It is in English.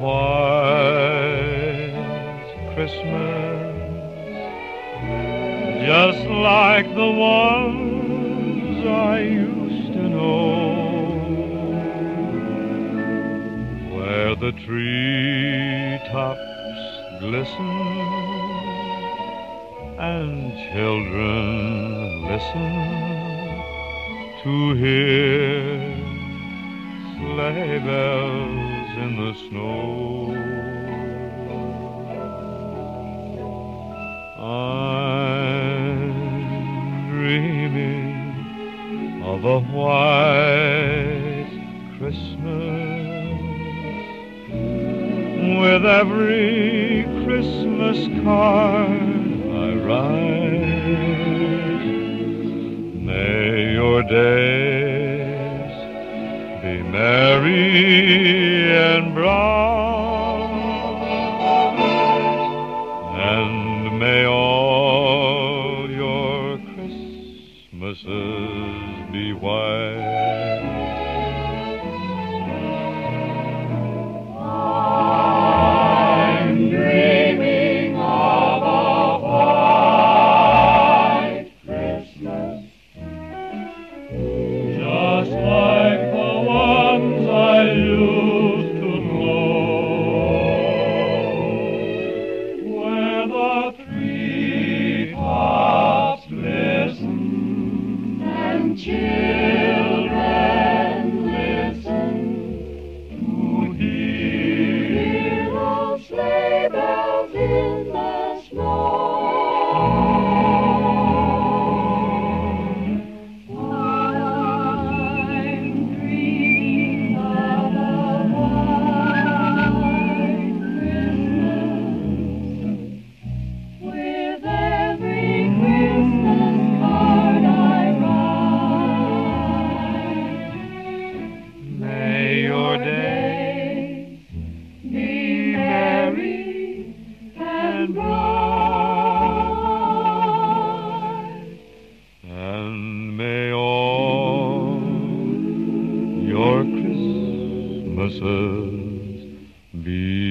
white Christmas, just like the ones I used to know, where the treetops glisten and children listen to hear sleigh bells in the snow. I'm dreaming of a white Christmas, with every Christmas card I write. May your days be merry and bright, and may all your Christmases be white. I'm dreaming of a white Christmas, just like the ones I used to know, where the treetops glisten and children listen to hear those sleigh bells in the snow. I'm dreaming of a white Christmas, with every Christmas card I write. May your days Be merry and bright, and may all your Christmases be